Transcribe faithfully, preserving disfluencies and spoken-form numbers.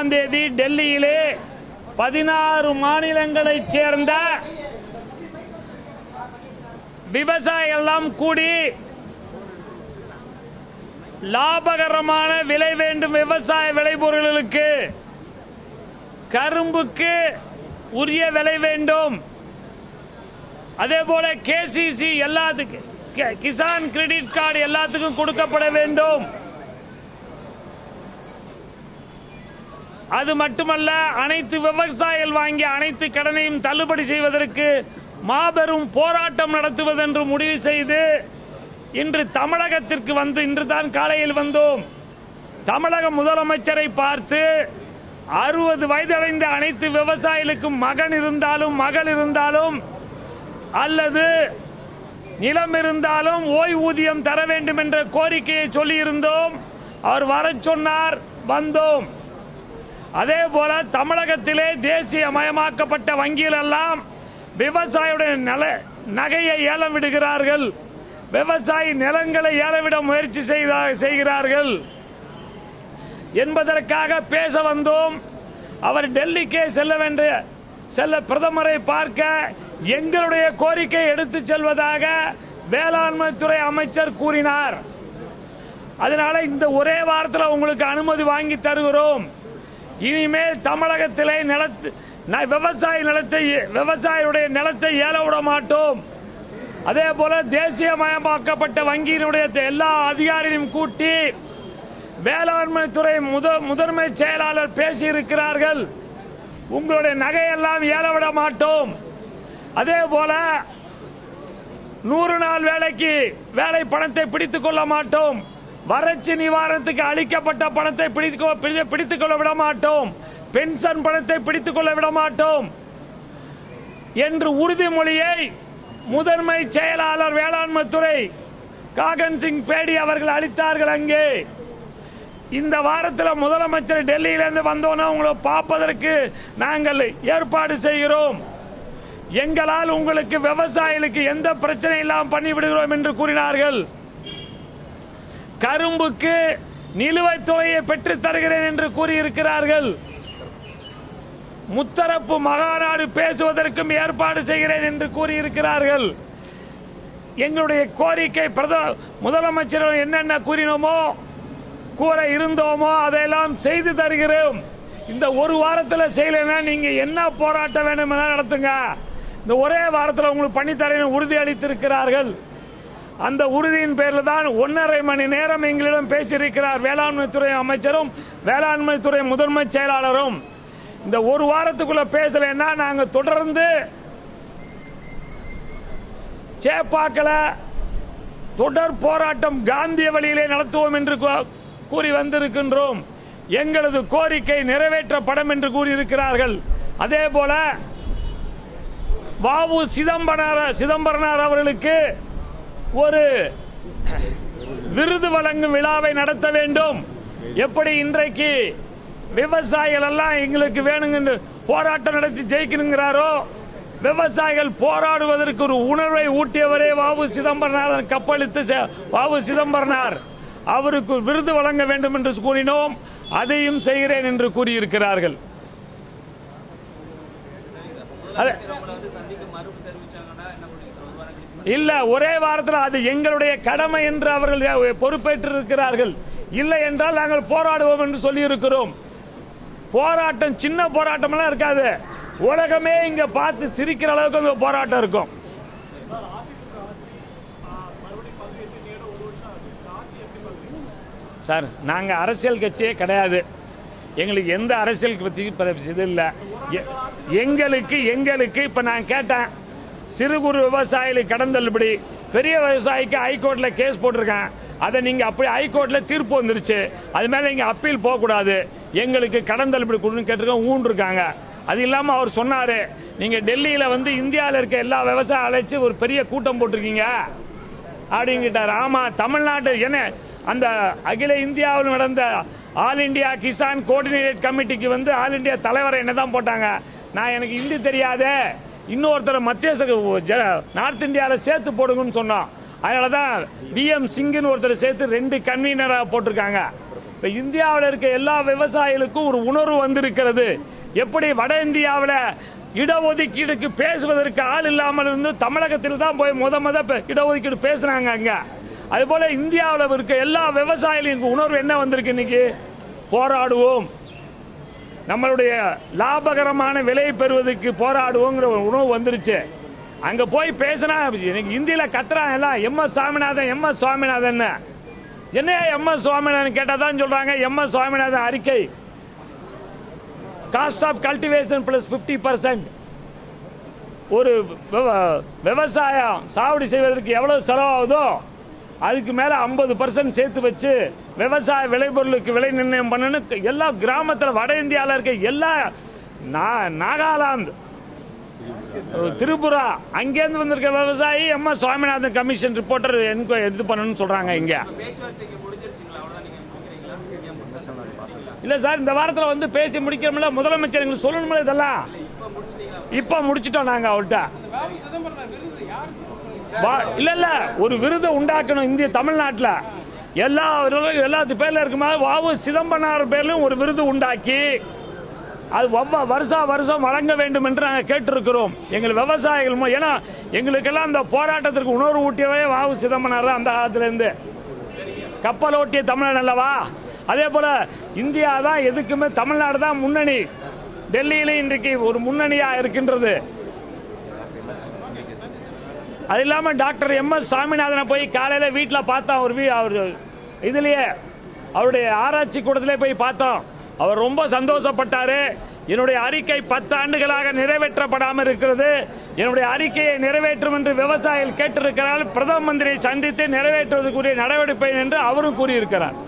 ஒன்றாம் தேதி டெல்லியிலே பதினாறு மாநிலங்களைச் சேர்ந்த விவசாயிகள் எல்லாம் கூடி லாபகரமான விலை வேண்டும் விவசாய விளைபொருட்களுக்கு, கரும்புக்கு உரிய விலை வேண்டும், அதே போல கேசிசி எல்லாத்துக்கும் கிசான் கிரெடிட் கார்டு எல்லாத்துக்கும் கொடுக்கப்பட வேண்டும். அது மட்டுமல்ல, அனைத்து விவசாயிகள் வாங்கிய அனைத்து கடனையும் தள்ளுபடி செய்வதற்கு மாபெரும் போராட்டம் நடத்துவதென்று முடிவு செய்து இன்று தமிழகத்திற்கு வந்து இன்று தான் காலையில் வந்தோம். தமிழக முதலமைச்சரை பார்த்து அறுபது வயதடைந்த அனைத்து விவசாயிகளுக்கும் மகன் இருந்தாலும் மகள் இருந்தாலும் அல்லது நிலம் இருந்தாலும் ஓய்வூதியம் தர வேண்டும் என்ற கோரிக்கையை சொல்லியிருந்தோம். அவர் வர சொன்னார், வந்தோம். அதே போல தமிழகத்திலே தேசியமயமாக்கப்பட்ட வங்கிகள் எல்லாம் விவசாயியுடைய நல நகையை ஏலம் விடுகிறார்கள், விவசாயி நிலங்களை ஏலவிட முயற்சி செய்கிறார்கள் என்பதற்காக பேச வந்தோம். அவர் டெல்லிக்கே செல்ல வேண்டிய செல்ல பிரதமரை பார்க்க எங்களுடைய கோரிக்கை எடுத்து செல்வதாக வேளாண்மை துறை அமைச்சர் கூறினார். அதனால இந்த ஒரே வாரத்தில் உங்களுக்கு அனுமதி வாங்கி தருகிறோம். இனிமேல் தமிழகத்திலே நிலத்து விவசாய நிலத்தை விவசாயியுடைய நிலத்தை ஏல விட மாட்டோம். அதே போல தேசியமயமாக்கப்பட்ட வங்கியினுடைய எல்லா அதிகாரிகளையும் கூட்டி வேளாண்மை துறை முத முதன்மை செயலாளர் பேசியிருக்கிறார்கள். உங்களுடைய நகையெல்லாம் ஏல விட மாட்டோம். அதே போல நூறு நாள் வேலைக்கு வேலை பணத்தை பிடித்துக் கொள்ள மாட்டோம். வறட்சி நிவாரணத்துக்கு அளிக்கப்பட்ட பணத்தை பிடித்துக் கொள்ள விட மாட்டோம். பென்ஷன் பணத்தை பிடித்துக் கொள்ள விட மாட்டோம் என்று உறுதிமொழியை முதன்மை செயலாளர் வேளாண்மை துறை காகன் சிங் பேடி அவர்கள் அளித்தார்கள். அங்கே இந்த வாரத்தில் முதலமைச்சர் டெல்லியிலிருந்து வந்தோன்னா உங்களை பார்ப்பதற்கு நாங்கள் ஏற்பாடு செய்கிறோம். எங்களால் உங்களுக்கு விவசாயிகளுக்கு எந்த பிரச்சனை இல்லாமல் பண்ணிவிடுகிறோம் என்று கூறினார்கள். கரும்புக்கு நிலுவைத் தொகையை பெற்றுத் தருகிறேன் என்று கூறியிருக்கிறார்கள். முத்தரப்பு மகாநாடு பேசுவதற்கும் ஏற்பாடு செய்கிறேன் என்று கூறியிருக்கிறார்கள். எங்களுடைய கோரிக்கை முதலமைச்சர் என்னென்ன கூறினோமோ கூற இருந்தோமோ அதையெல்லாம் செய்து தருகிறோம். இந்த ஒரு வாரத்தில் செய்யலைன்னா நீங்க என்ன போராட்டம் வேணும் நடத்துங்க. இந்த ஒரே வாரத்தில் உங்களுக்கு பண்ணித்தரேன் உறுதி அளித்திருக்கிறார்கள். அந்த உறுதியின் பேரில் தான் ஒன்றரை மணி நேரம் எங்களிடம் பேசியிருக்கிறார் வேளாண்மை துறை அமைச்சரும் வேளாண்மை துறை முதன்மை செயலாளரும். இந்த ஒரு வாரத்துக்குள்ள பேசலைன்னா நாங்கள் தொடர்ந்து சேப்பாக்கல தொடர் போராட்டம் காந்திய வழியிலே நடத்துவோம் என்று கூறி வந்திருக்கின்றோம். எங்களது கோரிக்கை நிறைவேற்றப்படும் என்று கூறியிருக்கிறார்கள். அதே போல வாவு சிதம்பரம் சிதம்பரனார் அவர்களுக்கு ஒரு விருது வழங்கும் விழாவை நடத்த வேண்டும். எப்படி இன்றைக்கு விவசாயிகள் எல்லாம் எங்களுக்கு வேணுங்க போராட்டம் நடத்தி ஜெயிக்கணுங்கிறாரோ, விவசாயிகள் போராடுவதற்கு ஒரு உணர்வை ஊட்டியவரே வாவு சிதம்பரனார் கப்பளித்து வாவு சிதம்பரனார் அவருக்கு விருது வழங்க வேண்டும் என்று கூறினோம். அதையும் செய்கிறேன் என்று கூறியிருக்கிறார்கள். இல்ல ஒரே வாரத்தில் அது எங்களுடைய கடமை என்று அவர்கள் பொறுப்பேற்றிருக்கிறார்கள். இல்லை என்றால் நாங்கள் போராடுவோம் என்று சொல்லி இருக்கிறோம். போராட்டம் சின்ன போராட்டம் எல்லாம் இருக்காது. உலகமே இங்க பார்த்து சிரிக்கிற அளவுக்கு போராட்டம் இருக்கும். சார் நாங்க அரசியல் கட்சியே கிடையாது. எங்களுக்கு எந்த அரசியல் பற்றி இது இல்லை. எங்களுக்கு எங்களுக்கு இப்ப நான் கேட்டேன், சிறு குறு விவசாயிகளுக்கு கடன் தள்ளுபடி, பெரிய விவசாயிக்கு ஹைகோர்ட்ல கேஸ் போட்டிருக்கேன். அதை நீங்க அப்படி ஹைகோர்ட்ல தீர்ப்பு வந்துருச்சு, அது மேல நீங்க அப்பீல் போகக்கூடாது, எங்களுக்கு கடன் தள்ளுபடி கொடுன்னு கேட்டிருக்கோம். ஊன் இருக்காங்க. அது இல்லாமல் அவர் சொன்னார், நீங்கள் டெல்லியில் வந்து இந்தியாவில் இருக்க எல்லா விவசாயம் அழைச்சி ஒரு பெரிய கூட்டம் போட்டிருக்கீங்க அப்படின்னு கேட்டார். ஆமாம், தமிழ்நாட்டு என்ன அந்த அகில இந்தியாவில் நடந்த ஆல் இண்டியா கிசான் கோஆர்டினேட் கமிட்டிக்கு வந்து ஆல் இண்டியா தலைவரை என்ன தான் போட்டாங்க. நான் எனக்கு ஹிந்தி தெரியாதே, இன்னொருத்தர் மத்திய நார்த் இந்தியாவில் சேர்த்து போடுங்கன்னு சொன்னோம். அதனால தான் பி எம் சிங்குன்னு ஒருத்தர் சேர்த்து ரெண்டு கன்வீனராக போட்டிருக்காங்க. இப்போ இந்தியாவில் இருக்க எல்லா விவசாயிகளுக்கும் ஒரு உணர்வு வந்திருக்கிறது. எப்படி வட இந்தியாவில் இடஒதுக்கீடுக்கு பேசுவதற்கு ஆள் இல்லாமல் இருந்து தமிழகத்தில் தான் போய் முத முத இடஒதுக்கீடு பேசுனாங்க அங்கே. அதுபோல் இந்தியாவில் இருக்க எல்லா விவசாயிகளுக்கு உணர்வு என்ன வந்திருக்கு? இன்னைக்கு போராடுவோம், நம்மளுடைய லாபகரமான விலையை பெறுவதற்கு போராடுவோங்கிற ஒரு உணர்வு வந்துருச்சு. அங்கே போய் பேசினா எனக்கு ஹிந்தியில் கத்துறாங்க எல்லாம், M S Swaminathan M S Swaminathan. என்னையா எம் எஸ் சுவாமிநாதன் கேட்டால் தான் சொல்கிறாங்க எம் எஸ் சுவாமிநாதன் அறிக்கை cost of cultivation plus fifty percent. ஒரு விவசாயம் சாகுபடி செய்வதற்கு எவ்வளோ செலவாகுதோ அதுக்கு மேலே ஐம்பது பர்சன்ட் சேர்த்து வச்சு விவசாய விளைபொருளுக்கு விலை நிர்ணயம் பண்ணணும். எல்லா கிராமத்தில் வட இந்தியாவில் இருக்க எல்லா நாகாலாந்து, திரிபுரா அங்கேருந்து வந்திருக்க விவசாயி M S Swaminathan commission reporter enquiry இது பண்ணணும்னு சொல்கிறாங்க. இங்கே இல்லை சார், இந்த வாரத்தில் வந்து பேசி முடிக்கிறோம்ல, முதலமைச்சர் எங்களுக்கு சொல்லணும்ல இதெல்லாம். இப்போ முடிச்சிட்டோம் நாங்கள் அவர்கிட்ட. இல்லை இல்லை ஒரு விருதை உண்டாக்கணும் இந்திய தமிழ்நாட்டில் எல்லா எல்லாத்து பேரில் இருக்குமா வாவு சிதம்பரனார் பேர்லையும் ஒரு விருது உண்டாக்கி அது ஒவ்வொரு வருஷா வருஷம் வழங்க வேண்டும் என்று நாங்கள் கேட்டிருக்கிறோம். எங்கள் விவசாயிகள் ஏன்னா எங்களுக்கெல்லாம் அந்த போராட்டத்திற்கு உணர்வு ஊட்டியவே வாவு சிதம்பரனார் தான் அந்த காலத்திலேருந்து. கப்பல் ஓட்டிய தமிழன் அல்லவா? அதே போல் இந்தியா தான் எதுக்குமே தமிழ்நாடு தான் முன்னணி. டெல்லியிலும் இன்றைக்கு ஒரு முன்னணியாக இருக்கின்றது. அது இல்லாமல் டாக்டர் எம் எஸ் சுவாமிநாதனை போய் காலையில் வீட்டில் பார்த்தோம். அவர் வீ அவர் இதுலேயே அவருடைய ஆராய்ச்சி கூடத்திலே போய் பார்த்தோம். அவர் ரொம்ப சந்தோஷப்பட்டார். என்னுடைய அறிக்கை பத்து ஆண்டுகளாக நிறைவேற்றப்படாமல் இருக்கிறது, என்னுடைய அறிக்கையை நிறைவேற்றும் என்று விவசாயிகள் கேட்டிருக்கிறார். பிரதம மந்திரியை சந்தித்து நிறைவேற்றுவதற்குரிய நடவடிக்கை என்று அவரும் கூறியிருக்கிறார்.